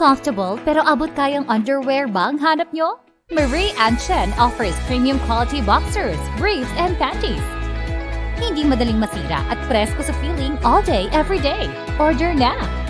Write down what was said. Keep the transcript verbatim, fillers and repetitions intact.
Comfortable pero abot kayang underwear ba ang hanap nyo? Marie and CHEN offers premium quality boxers, briefs, and panties. Hindi madaling masira at presko sa feeling all day, every day. Order na!